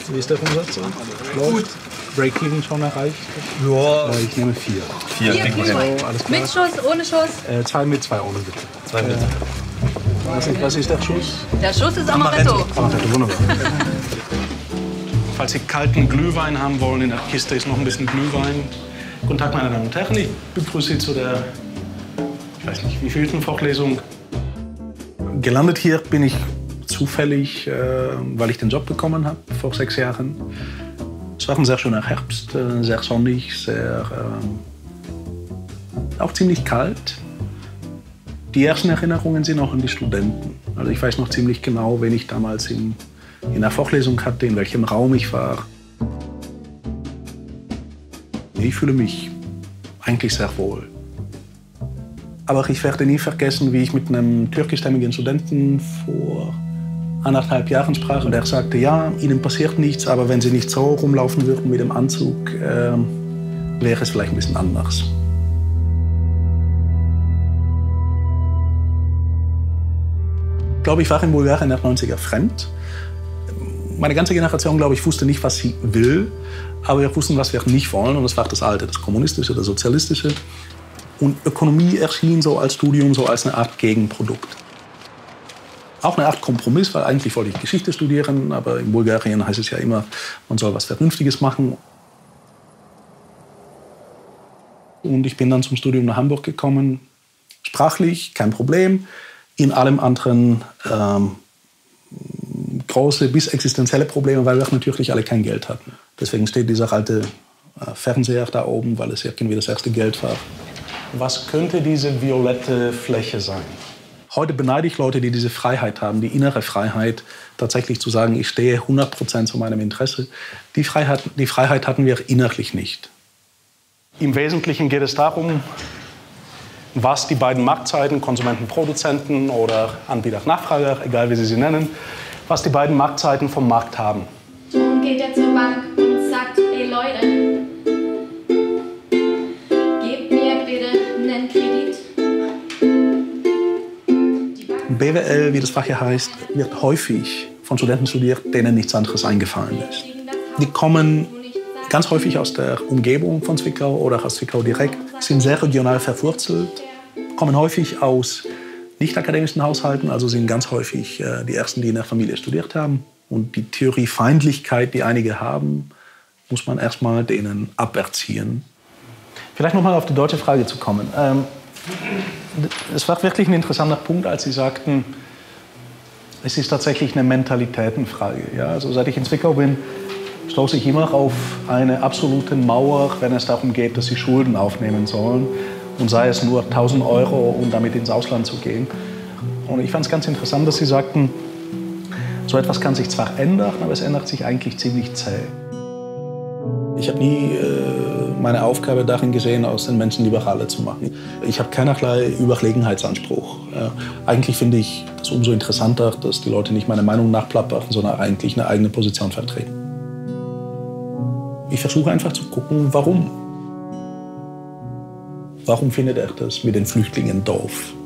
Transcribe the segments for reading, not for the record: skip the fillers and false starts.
Wie ist der Umsatz? Gut. Break-Even schon erreicht? Ja. Ich nehme 4. 4 kriegen wir hin. Alles klar. Mit Schuss, ohne Schuss? 2 mit, 2 ohne, bitte. 2 mit. Was ist der Schuss? Der Schuss ist Amaretto. Amaretto, wunderbar. Falls Sie kalten Glühwein haben wollen, in der Kiste ist noch ein bisschen Glühwein. Guten Tag, meine Damen und Herren. Ich begrüße Sie zu der, ich weiß nicht, wievielten Vorlesung. Gelandet hier bin ich zufällig, weil ich den Job bekommen habe vor 6 Jahren. Es war ein sehr schöner Herbst, sehr sonnig, auch ziemlich kalt. Die ersten Erinnerungen sind auch an die Studenten. Also ich weiß noch ziemlich genau, wen ich damals in der Vorlesung hatte, in welchem Raum ich war. Ich fühle mich eigentlich sehr wohl. Aber ich werde nie vergessen, wie ich mit einem türkischstämmigen Studenten vor 1,5 Jahren sprach. Und er sagte, ja, Ihnen passiert nichts, aber wenn Sie nicht so rumlaufen würden mit dem Anzug, wäre es vielleicht ein bisschen anders. Ich glaube, ich war in Bulgarien in den 90er fremd. Meine ganze Generation, glaube ich, wusste nicht, was sie will. Aber wir wussten, was wir nicht wollen. Und das war das Alte, das Kommunistische, das Sozialistische. Und Ökonomie erschien so als Studium, so als eine Art Gegenprodukt. Auch eine Art Kompromiss, weil eigentlich wollte ich Geschichte studieren. Aber in Bulgarien heißt es ja immer, man soll was Vernünftiges machen. Und ich bin dann zum Studium nach Hamburg gekommen. Sprachlich, kein Problem. In allem anderen große bis existenzielle Probleme, weil wir natürlich alle kein Geld hatten. Deswegen steht dieser alte Fernseher da oben, weil es irgendwie das erste Geld war. Was könnte diese violette Fläche sein? Heute beneide ich Leute, die diese Freiheit haben, die innere Freiheit, tatsächlich zu sagen, ich stehe 100% zu meinem Interesse. Die Freiheit hatten wir innerlich nicht. Im Wesentlichen geht es darum, was die beiden Marktseiten, Konsumenten, Produzenten oder Anbieter, Nachfrager, egal wie Sie sie nennen, was die beiden Marktseiten vom Markt haben. Nun geht er zur Bank und sagt, ey Leute, gebt mir bitte einen Kredit. BWL, wie das Fach hier heißt, wird häufig von Studenten studiert, denen nichts anderes eingefallen ist. Die kommen ganz häufig aus der Umgebung von Zwickau oder aus Zwickau direkt, sind sehr regional verwurzelt, kommen häufig aus nicht-akademischen Haushalten, also sind ganz häufig die Ersten, die in der Familie studiert haben. Und die Theoriefeindlichkeit, die einige haben, muss man erstmal denen aberziehen. Vielleicht noch mal auf die deutsche Frage zu kommen. Es war wirklich ein interessanter Punkt, als Sie sagten, es ist tatsächlich eine Mentalitätenfrage. Ja, also seit ich in Zwickau bin, stoße ich immer auf eine absolute Mauer, wenn es darum geht, dass Sie Schulden aufnehmen sollen. Und sei es nur 1.000 €, um damit ins Ausland zu gehen. Und ich fand es ganz interessant, dass Sie sagten, so etwas kann sich zwar ändern, aber es ändert sich eigentlich ziemlich zäh. Ich habe nie meine Aufgabe darin gesehen, aus den Menschen Liberale zu machen. Ich habe keinerlei Überlegenheitsanspruch. Eigentlich finde ich es umso interessanter, dass die Leute nicht meine Meinung nachplappern, sondern eigentlich eine eigene Position vertreten. Ich versuche einfach zu gucken, warum. Warum findet er das mit den Flüchtlingen doof?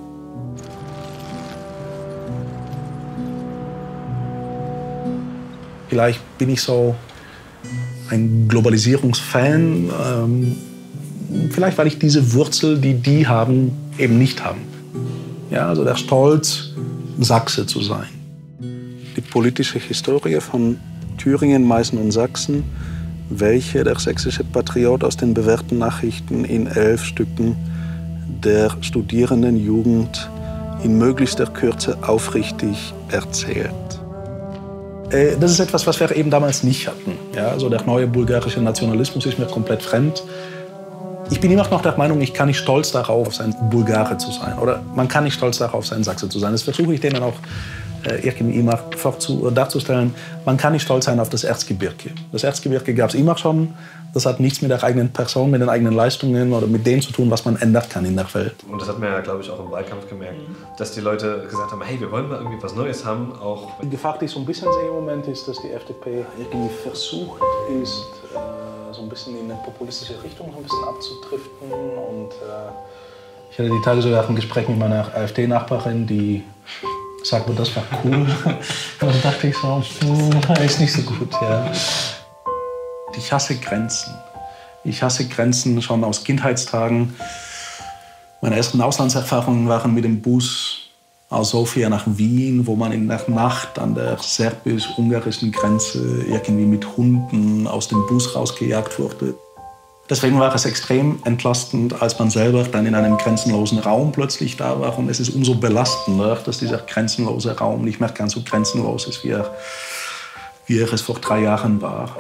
Vielleicht bin ich so ein Globalisierungsfan, vielleicht weil ich diese Wurzel, die die haben, eben nicht haben. Ja, also der Stolz, Sachse zu sein. Die politische Historie von Thüringen, Meißen und Sachsen, welche der sächsische Patriot aus den bewährten Nachrichten in 11 Stücken der Studierendenjugend in möglichster Kürze aufrichtig erzählt. Das ist etwas, was wir eben damals nicht hatten. Ja, also der neue bulgarische Nationalismus ist mir komplett fremd. Ich bin immer noch der Meinung, ich kann nicht stolz darauf sein, Bulgare zu sein. Oder man kann nicht stolz darauf sein, Sachse zu sein. Das versuche ich denen auch irgendwie immer darzustellen. Man kann nicht stolz sein auf das Erzgebirge. Das Erzgebirge gab es immer schon. Das hat nichts mit der eigenen Person, mit den eigenen Leistungen oder mit dem zu tun, was man ändern kann in der Welt. Und das hat man ja, glaube ich, auch im Wahlkampf gemerkt, dass die Leute gesagt haben, hey, wir wollen mal irgendwie was Neues haben. Auch die Gefahr, die ich so ein bisschen sehe im Moment, ist, dass die FDP irgendwie versucht ist, so ein bisschen in eine populistische Richtung so ein bisschen abzudriften. Und ich hatte die Tage sogar ein Gespräch mit meiner AfD-Nachbarin, die gesagt, das war cool. Aber da dachte ich so, ist nicht so gut. Ja. Ich hasse Grenzen. Ich hasse Grenzen schon aus Kindheitstagen. Meine ersten Auslandserfahrungen waren mit dem Bus aus Sofia nach Wien, wo man in der Nacht an der serbisch-ungarischen Grenze irgendwie mit Hunden aus dem Bus rausgejagt wurde. Deswegen war es extrem entlastend, als man selber dann in einem grenzenlosen Raum plötzlich da war. Und es ist umso belastender, dass dieser grenzenlose Raum nicht mehr ganz so grenzenlos ist, wie er es vor 3 Jahren war.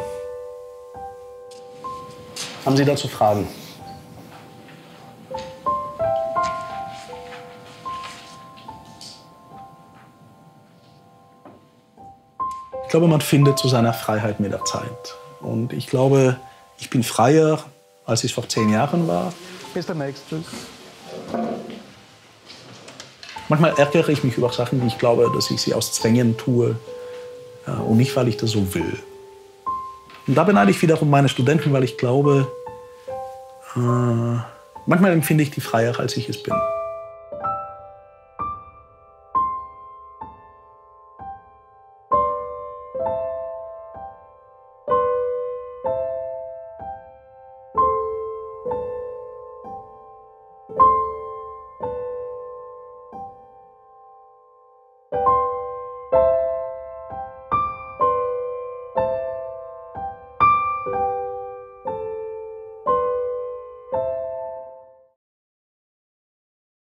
Haben Sie dazu Fragen? Ich glaube, man findet zu seiner Freiheit mit der Zeit. Und ich glaube, ich bin freier, als ich vor 10 Jahren war. Bis demnächst. Tschüss. Manchmal ärgere ich mich über Sachen, die ich glaube, dass ich sie aus Zwängen tue und nicht, weil ich das so will. Und da beneide ich wiederum meine Studenten, weil ich glaube, manchmal empfinde ich die freier, als ich es bin.